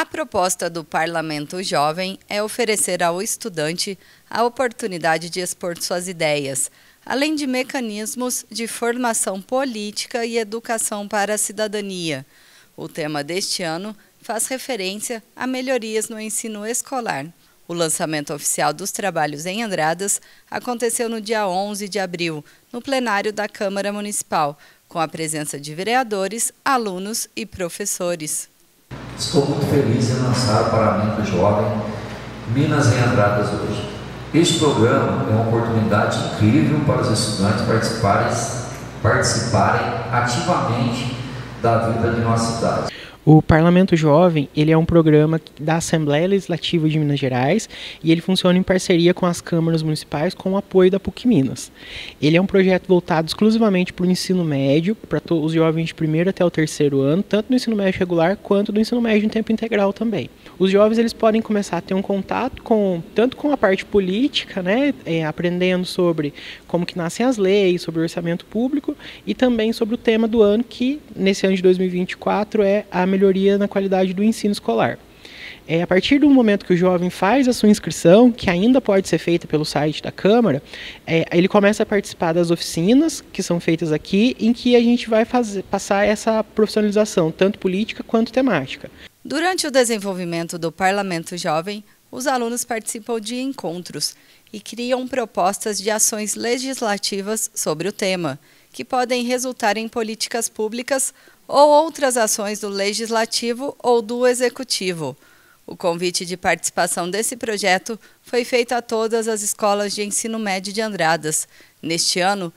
A proposta do Parlamento Jovem é oferecer ao estudante a oportunidade de expor suas ideias, além de mecanismos de formação política e educação para a cidadania. O tema deste ano faz referência a melhorias no ensino escolar. O lançamento oficial dos trabalhos em Andradas aconteceu no dia 11 de abril, no plenário da Câmara Municipal, com a presença de vereadores, alunos e professores. Estou muito feliz em lançar o Parlamento Jovem Minas em Andradas hoje. Este programa é uma oportunidade incrível para os estudantes participarem ativamente da vida de nossa cidade. O Parlamento Jovem, ele é um programa da Assembleia Legislativa de Minas Gerais e ele funciona em parceria com as câmaras municipais com o apoio da PUC Minas. Ele é um projeto voltado exclusivamente para o ensino médio, para os jovens de primeiro até o terceiro ano, tanto no ensino médio regular quanto no ensino médio em tempo integral também. Os jovens eles podem começar a ter um contato tanto com a parte política, né, aprendendo sobre como que nascem as leis, sobre o orçamento público e também sobre o tema do ano que, nesse ano de 2024, é a melhoria na qualidade do ensino escolar. A partir do momento que o jovem faz a sua inscrição, que ainda pode ser feita pelo site da Câmara, ele começa a participar das oficinas que são feitas aqui, em que a gente vai passar essa profissionalização, tanto política quanto temática. Durante o desenvolvimento do Parlamento Jovem, os alunos participam de encontros e criam propostas de ações legislativas sobre o tema, que podem resultar em políticas públicas ou outras ações do Legislativo ou do Executivo. O convite de participação desse projeto foi feito a todas as escolas de ensino médio de Andradas. Neste ano,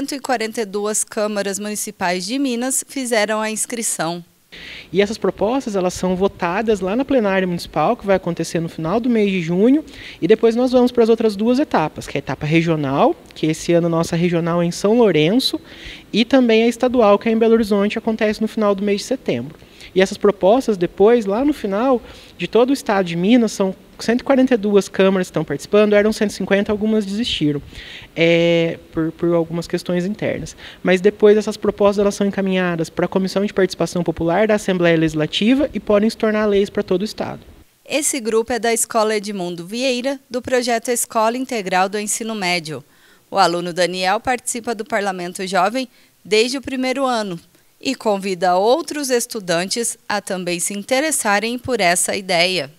142 câmaras municipais de Minas fizeram a inscrição. E essas propostas elas são votadas lá na plenária municipal, que vai acontecer no final do mês de junho, e depois nós vamos para as outras duas etapas, que é a etapa regional, que esse ano a nossa regional é em São Lourenço, e também a estadual, que é em Belo Horizonte, acontece no final do mês de setembro. E essas propostas depois, lá no final, de todo o estado de Minas, são 142 câmaras que estão participando, eram 150, algumas desistiram, por algumas questões internas. Mas depois essas propostas elas são encaminhadas para a Comissão de Participação Popular da Assembleia Legislativa e podem se tornar leis para todo o estado. Esse grupo é da Escola Edmundo Vieira, do projeto Escola Integral do Ensino Médio. O aluno Daniel participa do Parlamento Jovem desde o primeiro ano e convida outros estudantes a também se interessarem por essa ideia.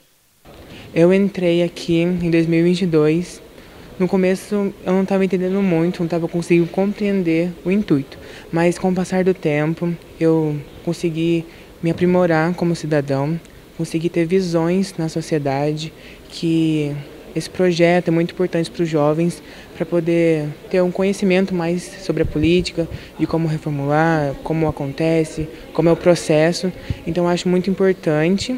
Eu entrei aqui em 2022. No começo eu não estava entendendo muito, não estava conseguindo compreender o intuito. Mas com o passar do tempo eu consegui me aprimorar como cidadão, consegui ter visões na sociedade, que esse projeto é muito importante para os jovens, para poder ter um conhecimento mais sobre a política, de como reformular, como acontece, como é o processo. Então eu acho muito importante.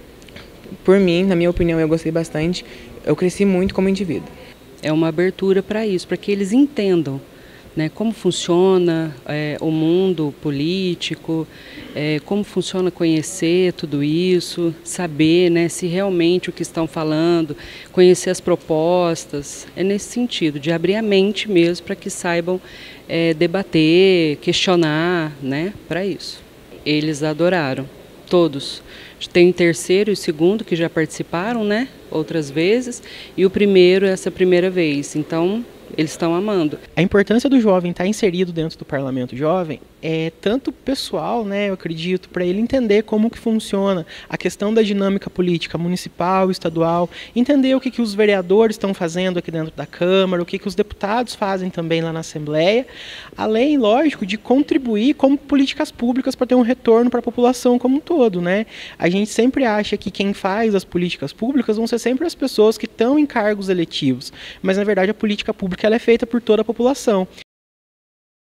Por mim, na minha opinião, eu gostei bastante, eu cresci muito como indivíduo. É uma abertura para isso, para que eles entendam, né, como funciona o mundo político, como funciona conhecer tudo isso, saber, né, se realmente o que estão falando, conhecer as propostas. É nesse sentido, de abrir a mente mesmo para que saibam debater, questionar, né, para isso. Eles adoraram. Todos. Tem o terceiro e o segundo que já participaram, né, outras vezes, e o primeiro essa primeira vez. Então, eles estão amando. A importância do jovem estar inserido dentro do Parlamento Jovem é tanto pessoal, né, eu acredito, para ele entender como que funciona a questão da dinâmica política municipal, estadual, entender o que os vereadores estão fazendo aqui dentro da Câmara, o que os deputados fazem também lá na Assembleia, além, lógico, de contribuir como políticas públicas para ter um retorno para a população como um todo, né? A gente sempre acha que quem faz as políticas públicas vão ser sempre as pessoas que estão em cargos eletivos, mas na verdade a política pública ela é feita por toda a população.